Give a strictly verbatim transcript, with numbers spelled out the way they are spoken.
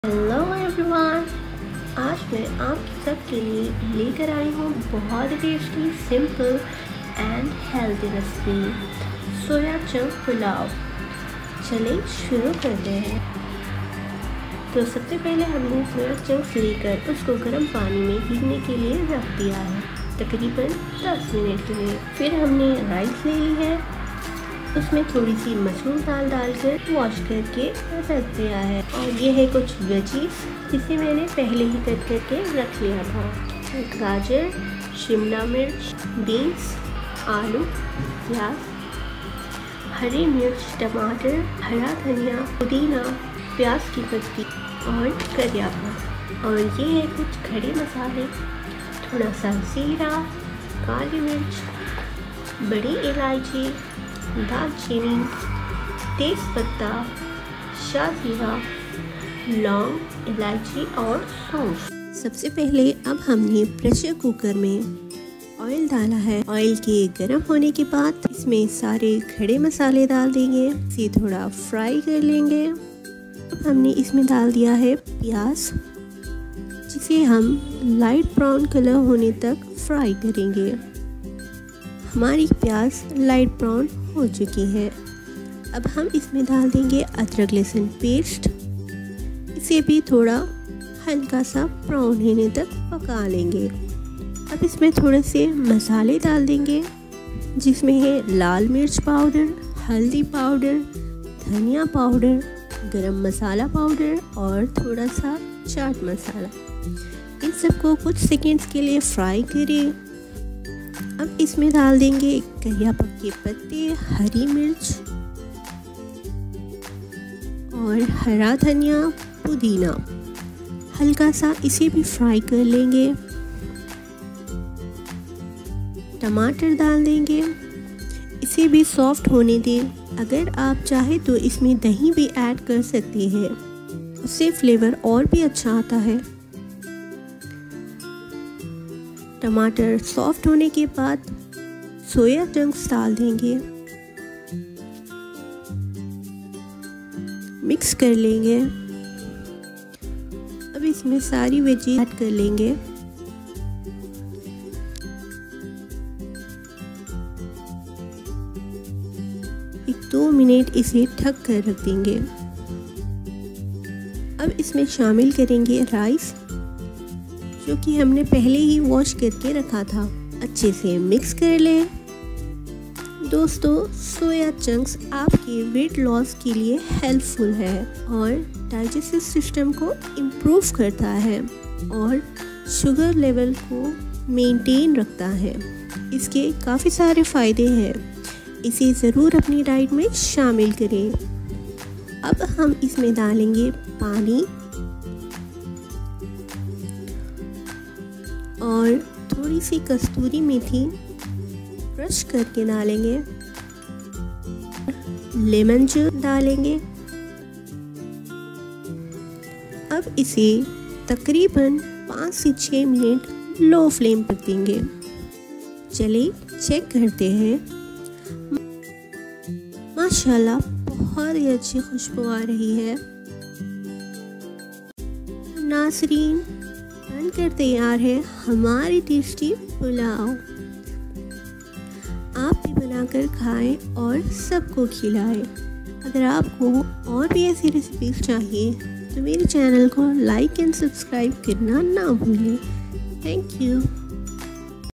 Hello everyone, आज मैं आप सबके लिए लेकर आई हूँ बहुत tasty, simple and healthy recipe soya chunk pulao. चलिए शुरू करते हैं। तो सबसे पहले हमने सोया चंक्स लेकर उसको गर्म पानी में भीगने के लिए रख दिया है, तकरीबन दस मिनट के लिए। फिर हमने राइस ले ली है, उसमें थोड़ी सी मसूर दाल डालकर वॉश करके रख दिया है। और ये है कुछ वेजीज जिसे मैंने पहले ही कट करके रख लिया था। गाजर, शिमला मिर्च, बीन्स, आलू, प्याज, हरी मिर्च, टमाटर, हरा धनिया, पुदीना, प्याज की पत्ती और करियापत्ता। और ये है कुछ खड़े मसाले, थोड़ा सा जीरा, काली मिर्च, बड़ी इलायची, दालचीनी, तेज़पत्ता, शाजीरा, लौंग, इलायची और सौंफ। सबसे पहले अब हमने प्रेशर कुकर में ऑयल डाला है। ऑयल के गर्म होने के बाद इसमें सारे खड़े मसाले डाल देंगे, इसे थोड़ा फ्राई कर लेंगे। अब हमने इसमें डाल दिया है प्याज, जिसे हम लाइट ब्राउन कलर होने तक फ्राई करेंगे। हमारी प्याज लाइट ब्राउन हो चुकी है। अब हम इसमें डाल देंगे अदरक लहसुन पेस्ट, इसे भी थोड़ा हल्का सा ब्राउन होने तक पका लेंगे। अब इसमें थोड़े से मसाले डाल देंगे, जिसमें है लाल मिर्च पाउडर, हल्दी पाउडर, धनिया पाउडर, गरम मसाला पाउडर और थोड़ा सा चाट मसाला। इन सबको कुछ सेकंड्स के लिए फ्राई करें। अब इसमें डाल देंगे करियापत्ता के पत्ते, हरी मिर्च और हरा धनिया, पुदीना। हल्का सा इसे भी फ्राई कर लेंगे। टमाटर डाल देंगे, इसे भी सॉफ्ट होने दें। अगर आप चाहे तो इसमें दही भी ऐड कर सकते हैं, उससे फ्लेवर और भी अच्छा आता है। टमाटर सॉफ्ट होने के बाद सोया चंक्स डाल देंगे, मिक्स कर लेंगे। अब इसमें सारी वेजी ऐड कर लेंगे। एक दो मिनट इसे ढक कर रख देंगे। अब इसमें शामिल करेंगे राइस, जो कि हमने पहले ही वॉश करके रखा था। अच्छे से मिक्स कर लें। दोस्तों, सोया चंक्स आपके वेट लॉस के लिए हेल्पफुल है और डाइजेस्टिव सिस्टम को इम्प्रूव करता है और शुगर लेवल को मेंटेन रखता है। इसके काफ़ी सारे फ़ायदे हैं, इसे ज़रूर अपनी डाइट में शामिल करें। अब हम इसमें डालेंगे पानी और थोड़ी सी कस्तूरी मेथी क्रश करके डालेंगे। लेमन जूस डालेंगे। अब इसे तकरीबन पाँच से छः मिनट लो फ्लेम पर देंगे। चलिए चेक करते हैं। माशाल्लाह बहुत ही अच्छी खुशबू आ रही है। नाज़रीन, बनकर तैयार है हमारी टेस्टी पुलाव। आप भी बनाकर खाएं और सबको खिलाएं। अगर आपको और भी ऐसी रेसिपीज चाहिए तो मेरे चैनल को लाइक एंड सब्सक्राइब करना ना भूलें। Thank you.